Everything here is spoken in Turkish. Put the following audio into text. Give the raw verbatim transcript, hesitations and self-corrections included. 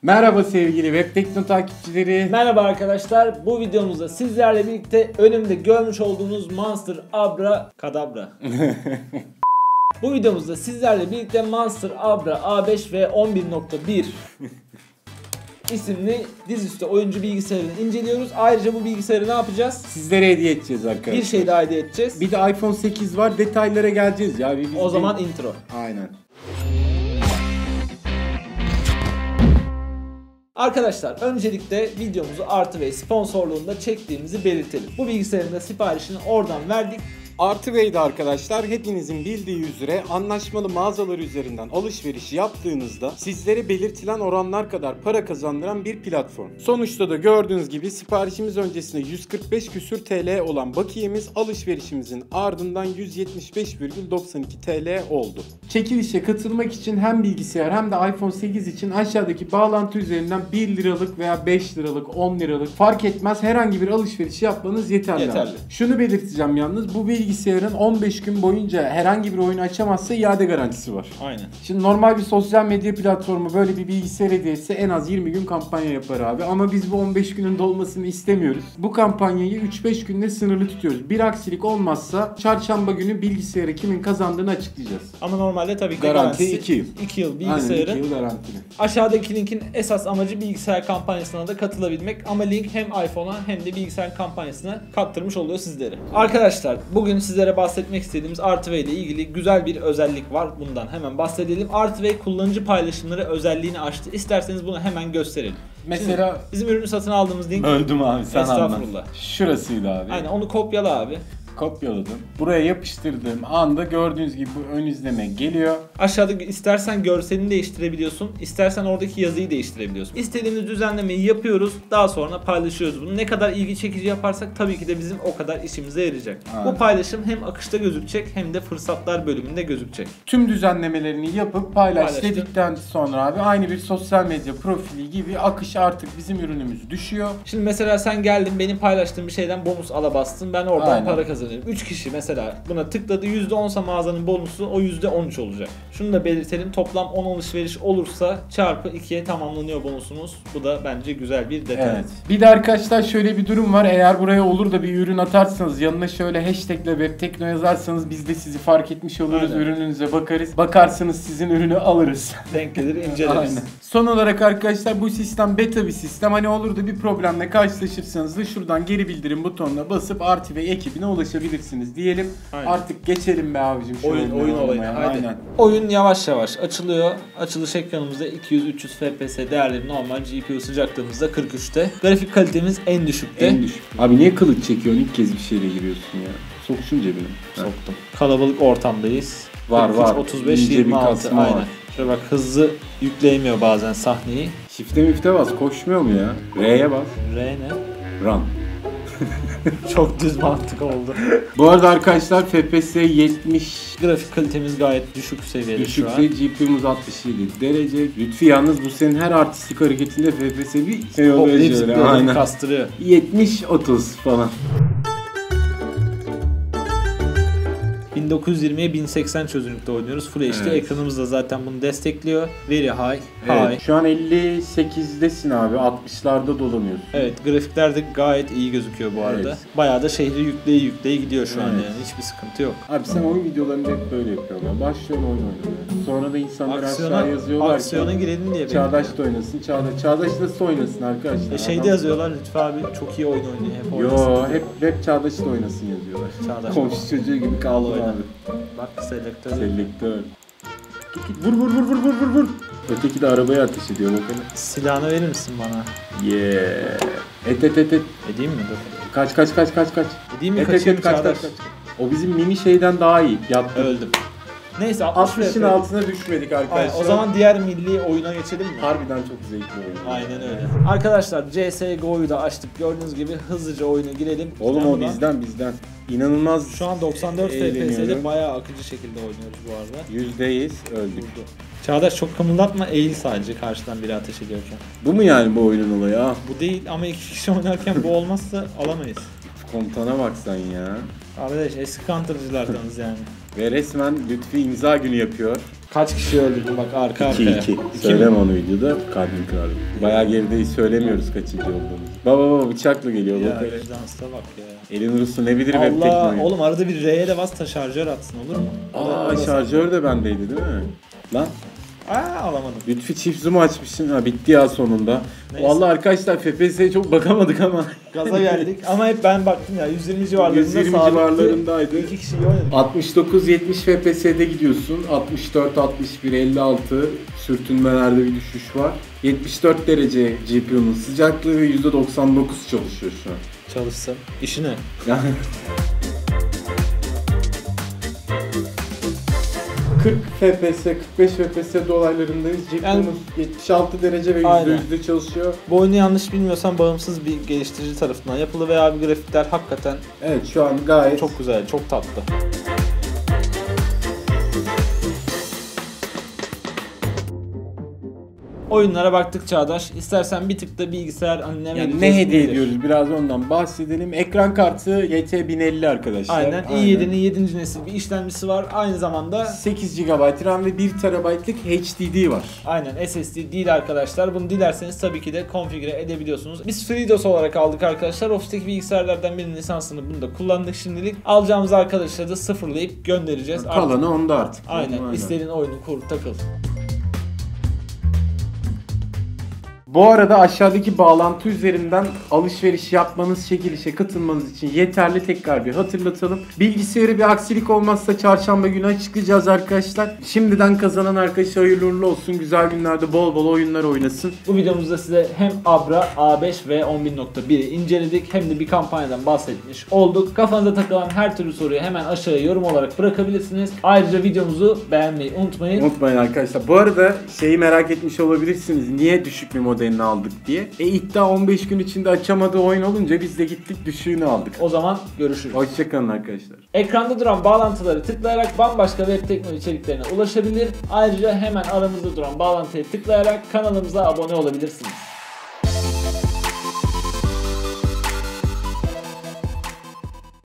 Merhaba sevgili Web Tekno takipçileri. Merhaba arkadaşlar. Bu videomuzda sizlerle birlikte önümde görmüş olduğunuz Monster Abra Kadabra. Bu videomuzda sizlerle birlikte Monster Abra A beş ve on bir nokta bir isimli dizüstü oyuncu bilgisayarını inceliyoruz. Ayrıca bu bilgisayarı ne yapacağız? Sizlere hediye edeceğiz arkadaşlar. Bir şey daha hediye edeceğiz. Bir de iPhone sekiz var. Detaylara geleceğiz ya. Biz o zaman değil. Intro. Aynen. Arkadaşlar öncelikle videomuzu Artı ve sponsorluğunda çektiğimizi belirtelim. Bu bilgisayarın da siparişini oradan verdik. Artı Bey'de arkadaşlar hepinizin bildiği üzere anlaşmalı mağazalar üzerinden alışveriş yaptığınızda sizlere belirtilen oranlar kadar para kazandıran bir platform. Sonuçta da gördüğünüz gibi siparişimiz öncesinde yüz kırk beş küsür T L olan bakiyemiz alışverişimizin ardından yüz yetmiş beş virgül doksan iki T L oldu. Çekilişe katılmak için hem bilgisayar hem de iPhone sekiz için aşağıdaki bağlantı üzerinden bir liralık veya beş liralık, on liralık fark etmez herhangi bir alışveriş yapmanız yeterli. Yeterli. Şunu belirteceğim yalnız, bu bilgisayarın on beş gün boyunca herhangi bir oyunu açamazsa iade garantisi var. Aynen. Şimdi normal bir sosyal medya platformu böyle bir bilgisayar hediyesi en az yirmi gün kampanya yapar abi. Ama biz bu on beş günün dolmasını istemiyoruz. Bu kampanyayı üç beş günde sınırlı tutuyoruz. Bir aksilik olmazsa çarşamba günü bilgisayarı kimin kazandığını açıklayacağız. Ama normalde tabii ki garanti iki yıl. iki yıl bilgisayarı. Aynen, iki yıl garantili. Aşağıdaki linkin esas amacı bilgisayar kampanyasına da katılabilmek. Ama link hem iPhone'a hem de bilgisayar kampanyasına kaptırmış oluyor sizlere. Arkadaşlar bugün sizlere bahsetmek istediğimiz Artı ile ilgili güzel bir özellik var. Bundan hemen bahsedelim. Artı kullanıcı paylaşımları özelliğini açtı. İsterseniz bunu hemen gösterelim. Mesela şimdi bizim ürünü satın aldığımız link. Öldüm abi sen Estağfurullah. anlat. Şurasıydı abi. Aynen, onu kopyala abi. Kopyaladım. Buraya yapıştırdığım anda gördüğünüz gibi bu ön izleme geliyor. Aşağıda istersen görselini değiştirebiliyorsun, istersen oradaki yazıyı değiştirebiliyorsun. İstediğimiz düzenlemeyi yapıyoruz, daha sonra paylaşıyoruz bunu. Ne kadar ilgi çekici yaparsak tabii ki de bizim o kadar işimize yarayacak. Aynen. Bu paylaşım hem akışta gözükecek hem de fırsatlar bölümünde gözükecek. Tüm düzenlemelerini yapıp paylaş Paylaştık. dedikten sonra abi aynı bir sosyal medya profili gibi akış artık bizim ürünümüz düşüyor. Şimdi mesela sen geldin, benim paylaştığım bir şeyden bonus ala bastın, ben oradan Aynen. para kazanıyorum. üç kişi mesela buna tıkladı, yüzde onsa mağazanın bonusu o yüzde on üç olacak. Şunu da belirtelim, toplam on alışveriş olursa çarpı ikiye tamamlanıyor bonusumuz. Bu da bence güzel bir detay. Evet. Bir de arkadaşlar şöyle bir durum var. Eğer buraya olur da bir ürün atarsanız, yanına şöyle hashtagle webtekno yazarsanız biz de sizi fark etmiş oluruz. Aynen. Ürününüze bakarız. Bakarsanız sizin ürünü alırız. Denk gelir inceleriz. Aynen. Son olarak arkadaşlar bu sistem beta bir sistem. Hani olur da bir problemle karşılaşırsanız da şuradan geri bildirim butonuna basıp Artı ve ekibine ulaşabilirsiniz diyelim. Aynen. Artık geçelim be abicim şu oyun oyun olayına. Aynen. Oyun yavaş yavaş açılıyor. Açılış ekranımızda iki yüz üç yüz F P S değerleri, normal G P U sıcaklığımızda kırk üçte. Grafik kalitemiz en düşükte. En düşük. Abi niye kılıç çekiyorsun? İlk kez bir şeyle giriyorsun ya. Sok şunu cebine. Soktum. Kalabalık ortamdayız. Var kırk üç, var. otuz beş yirmi altı aynen. Var. Şöyle bak, hızlı yükleyemiyor bazen sahneyi. Shift'e müfte bas, koşmuyor mu ya? R'ye bas. R ne? Run. Çok düz mantık oldu. Bu arada arkadaşlar F P S yetmiş. Grafik kalitemiz gayet düşük seviyede düşük şu an. G P U'muz altmış yedi derece. Lütfi yalnız bu senin her artistik hareketinde F P S bir şey oluyor şöyle. Aynen. Kastırıyor. yetmiş otuz falan. bin dokuz yüz yirmiye bin seksen çözünürlükte oynuyoruz. Full H D, evet. Ekranımız da zaten bunu destekliyor. Very high. Evet, high. şu an elli sekizdesin abi. altmışlarda dolanıyorsun. Evet, grafikler de gayet iyi gözüküyor bu arada. Evet. Bayağı da şehri yükleye yükleye gidiyor şu evet. an yani. Hiçbir sıkıntı yok. Abi sen oyun videolarında hep böyle yapıyorlar. Başlıyorsun oyun oynamaya. Sonra da insanlar aksiyona, aşağı yazıyorlar aksiyona ki girelim diye. Çağdaş da oynasın. Çağdaş, Çağdaş nasıl oynasın arkadaşlar? E şeyde Adam... yazıyorlar, Lütfü abi çok iyi oyun oynuyor. Hep Yo, hep, hep Çağdaş da oynasın yazıyorlar. Çağdaş. Komşu çocuğu gibi kaldı abi. Bak selektör. Selektör. Vur vur vur vur vur vur vur. Öteki de arabaya ateş ediyor bakalım. Silahını verir misin bana? Yeah. Et et et et. Edeyim mi? Dur. Kaç kaç kaç kaç kaç. Edeyim mi? Et, kaçayım et, et, kaç, kaç, kaç. O bizim mini şeyden daha iyi. Yattım. Öldüm. Neyse altmışın altına düşmedik arkadaşlar. Aynen, o zaman diğer milli oyuna geçelim mi? Harbiden çok zevkli oyun. Aynen öyle. Arkadaşlar C S G O'yu da açtık. Gördüğünüz gibi hızlıca oyuna girelim. Oğlum o bizden bizden. İnanılmaz. Şu an doksan dört F P S'de bayağı akıcı şekilde oynuyoruz bu arada. Yüzdeyiz öldük. Vurdu. Çağdaş çok kımıldatma, eğil sadece karşıdan biri ateş ediyorken. Bu mu yani bu oyunun olayı ha? Bu değil ama iki kişi oynarken bu olmazsa alamayız. Komutana bak sen ya. Arkadaş eski counter'cılardanız yani. Ve resmen Lütfi imza günü yapıyor. Kaç kişi öldürdün bak arka iki arkaya. iki. Söyleme onu videoda, kalbim kırarım. Bayağı gerideyiz, söylemiyoruz kaçıncı olduğumuzu. Baba baba bıçakla geliyor. Ya Bak. vicdansıza bak ya. Elin Rus'u ne bilir web Allah teknoloji. oğlum arada bir R'ye de bas da şarjör atsın olur mu? Aa şarjör de bendeydi değil mi? Lan Aa alamadım. Lütfi çift zoom açmışsın. Ha bitti ya sonunda. Neyse. Vallahi arkadaşlar F P S'ye çok bakamadık ama. Gaza geldik ama hep ben baktım ya yüz yirmi civarlarında yüz yirmi sabitti. civarlarındaydı. İki kişi iyi oynadık. altmış dokuz yetmiş F P S'de gidiyorsun. altmış dört altmış bir elli altı sürtünmelerde bir düşüş var. yetmiş dört derece G P U'nun sıcaklığı ve yüzde doksan dokuz çalışıyor şu an. Çalışsın. İşi ne? Yani kırk F P S, kırk beş F P S dolaylarındayız. G P U'muz Yani- yetmiş altı derece ve Aynen. yüzde yüzde çalışıyor. Bu oyunu yanlış bilmiyorsam bağımsız bir geliştirici tarafından yapılı ve abi grafikler hakikaten Evet şu an gayet çok güzel, çok tatlı. Oyunlara baktık Çağdaş. İstersen bir tık da bilgisayar anne yani ne hediye ediyoruz biraz ondan bahsedelim. Ekran kartı Y T bin elli arkadaşlar. Aynen. i yedi'nin yedinci nesil bir işlemcisi var. Aynı zamanda sekiz gigabayt RAM ve bir terabaytlık H D D var. aynen S S D değil arkadaşlar. Bunu dilerseniz tabii ki de konfigüre edebiliyorsunuz. Biz FreeDOS olarak aldık arkadaşlar. Ofisteki bilgisayarlardan birinin lisansını bunu da kullandık şimdilik. Alacağımız arkadaşlara da sıfırlayıp göndereceğiz. Artık- Kalanı onda artık. Aynen. İstediğin oyunu kur, takıl. Bu arada aşağıdaki bağlantı üzerinden alışveriş yapmanız, çekilişe katılmanız için yeterli, tekrar bir hatırlatalım. Bilgisayarı bir aksilik olmazsa çarşamba günü açıklayacağız arkadaşlar. Şimdiden kazanan arkadaş hayırlı uğurlu olsun. Güzel günlerde bol bol oyunlar oynasın. Bu videomuzda size hem Abra A beş ve on bir nokta bir'i inceledik hem de bir kampanyadan bahsetmiş olduk. Kafanıza takılan her türlü soruyu hemen aşağıya yorum olarak bırakabilirsiniz. Ayrıca videomuzu beğenmeyi unutmayın. Unutmayın arkadaşlar. Bu arada şeyi merak etmiş olabilirsiniz. Niye düşük bir modelini aldık diye. E iddia on beş gün içinde açamadığı oyun olunca biz de gittik düşüğünü aldık. O zaman görüşürüz. Hoşçakalın arkadaşlar. Ekranda duran bağlantıları tıklayarak bambaşka web teknoloji içeriklerine ulaşabilir. Ayrıca hemen aramızda duran bağlantıya tıklayarak kanalımıza abone olabilirsiniz.